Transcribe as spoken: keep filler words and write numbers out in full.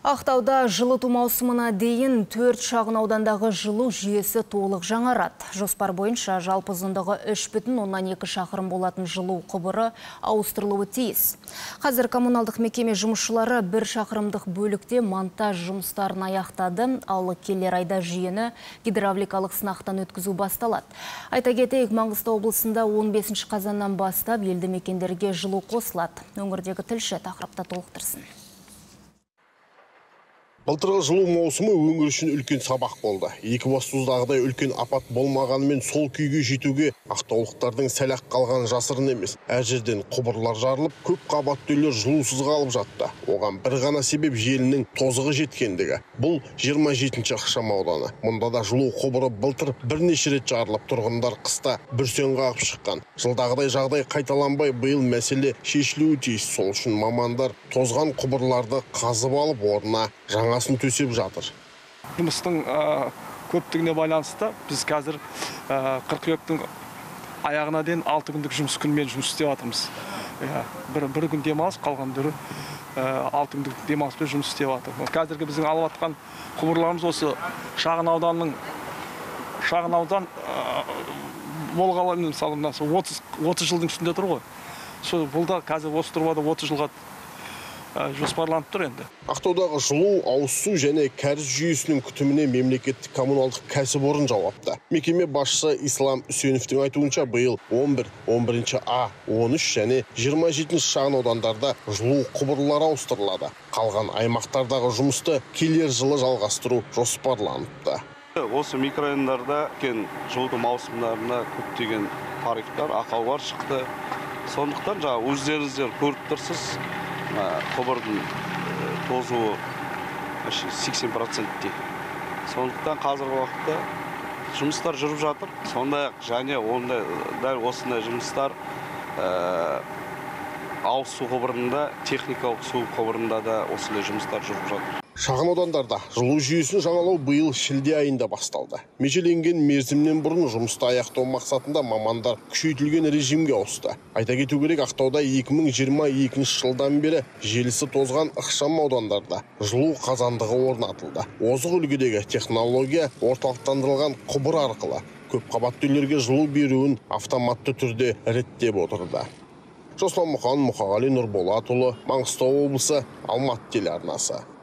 Ақтауда жылыту маусымына дейін төрт шағын аудандағы жылу жүйесі толық жаңарады. Жоспар бойынша жалпы ұзындығы үш бүтін оннан екі шақырым болатын жылу құбыры ауыстырылуы тиіс. Қазір коммуналдық мекеме жұмысшылары бір шақырымдық бөлікте монтаж жұмыстарын аяқтады, ал келер айда жүйені гидравликалық сынақтан өткізу басталады. Айта кетейік, Маңғыстау облысында он бесінші қазаннан бастап елді мекендерге жылу қосылады. Өңірдегі тілші тақырыпта толықтырсын. Былтырғы жылу маусымы өңір үшін үлкен сабақ болды. Екібастұздағыдай үлкен апат болмағанымен сол күйге жетуге ақтаулықтардың сәл-ақ қалған жасырын емес. Әр жерден құбырлар жарылып, көп қабатты үйлер жылусыз қалып жатты. Оған бір ғана себеп желінің тозығы жеткендігі. Бұл жиырма жетінші ықшам ауданы. Мұнда да жылу құбыры былтыр бірнеше рет жарылып, тұрғындар қыста бүрсең қағып шыққан. Жылдағыдай жағдай қайталанбай, биыл мәселе шешілуі тиіс. Сол үшін мамандар тозған құбырларды қазып алып, орнына жаңасын төсеп жатыр. Жұмыстың көптігіне байланысты біз қазір қыркүйектің аяғына дейін алты күндік жұмыс күнмен жұмыс істеп жатырмыз. Бір, бір күн демалыс, қалған дүрі алты күндік демалыспен жұмыс істеп жатыр. Қазіргі біздің алып жатқан құбырларымыз осы шағын ауданның шағын аудан болғалы мысалы отыз жылдың үстінде тұр ғой. Сол бұл да қазір осы тұрғада отыз жылға жоспарланып тұр енді. Ақтаудағы жылу, ауыз су және кәріз жүйесінің күтіміне мемлекеттік коммуналдық кәсіпорын жауапты. Мекеме басшысы Ислам Үсеновтің айтуынша, биыл он бір, он бірінші А, он үш және жиырма жетінші шағын аудандарда жылу құбырлары ауыстырылады. Қалған аймақтардағы жұмысты келер жылы жалғастыру жоспарланыпты. Осы микрорайондарда кен жылыту маусымдарына көптеген тарифтар, ақаулар шықты. Сондықтан жаңа өздеріңіздер көріп тұрсыз, құбырдың тозуы сексен процентте. Сондықтан қазіргі уақытта жұмыстар жүріп жатыр. Сондай-ақ және ондай дәл осындай жұмыстар ауыз су құбырында, техникалық су құбырында да осындай жұмыстар жүріп жатыр. Шағын аудандарда жылу жүйесін жаңалау биыл шілде айында басталды. Межеленген мерзімнен бұрын жұмысты аяқтау мақсатында мамандар күшейтілген режимге ауысты. Айта кету керек, Ақтауда екі мың жиырма екінші жылдан бері желісі тозған ықшам аудандарда жылу қазандығы орнатылды. Озық үлгідегі технология орталықтандырылған құбыр арқылы көп қабатты үйлерге жылу беруін автоматты түрде реттеп отырды. Жасұлан Мұқан, Мұқағали Нұрболатұлы, Маңғыстау облысы, Алматы телеарнасы.